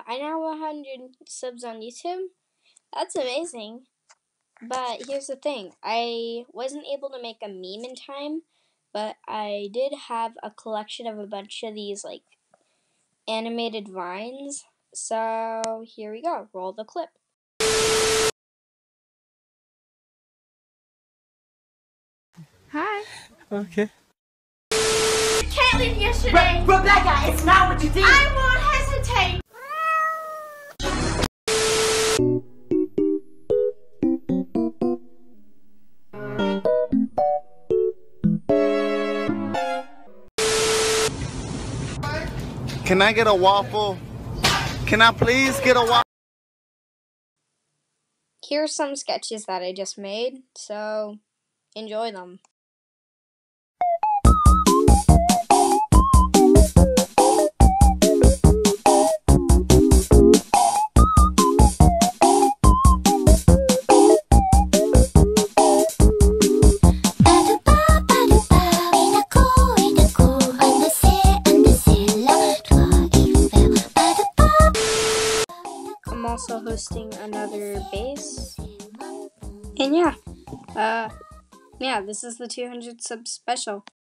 I now have 100 subs on YouTube. That's amazing. But here's the thing. I wasn't able to make a meme in time, but I did have a collection of a bunch of these, like, animated vines. So here we go. Roll the clip. Hi. Okay. You can't leave yesterday. Rebecca, it's not what you think. I won't hesitate. Can I get a waffle? Can I please get a waffle? Here's some sketches that I just made, so enjoy them. I'm also hosting another base. And yeah, this is the 200 sub special.